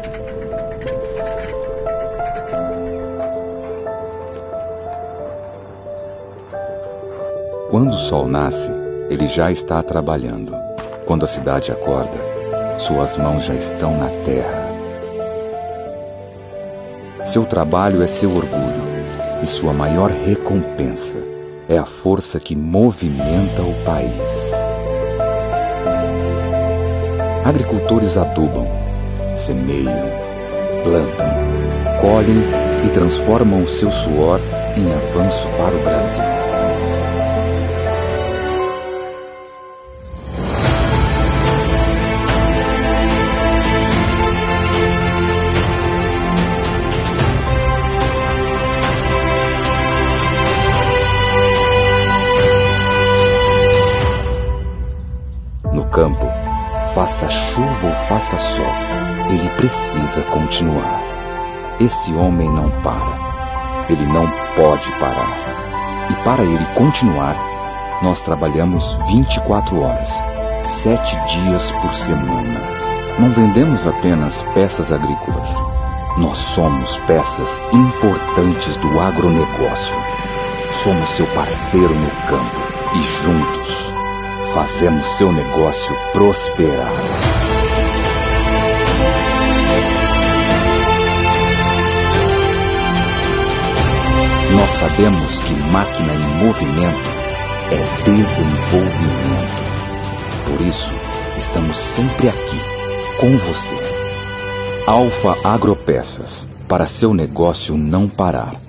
Quando o sol nasce, ele já está trabalhando. Quando a cidade acorda, suas mãos já estão na terra. Seu trabalho é seu orgulho e sua maior recompensa é a força que movimenta o país. Agricultores adubam, semeiam, plantam, colhem e transformam o seu suor em avanço para o Brasil. No campo, faça chuva ou faça sol, ele precisa continuar. Esse homem não para. Ele não pode parar. E para ele continuar, nós trabalhamos 24 horas, 7 dias por semana. Não vendemos apenas peças agrícolas. Nós somos peças importantes do agronegócio. Somos seu parceiro no campo e juntos fazemos seu negócio prosperar. Nós sabemos que máquina em movimento é desenvolvimento. Por isso, estamos sempre aqui, com você. Alfa Agropeças, para seu negócio não parar.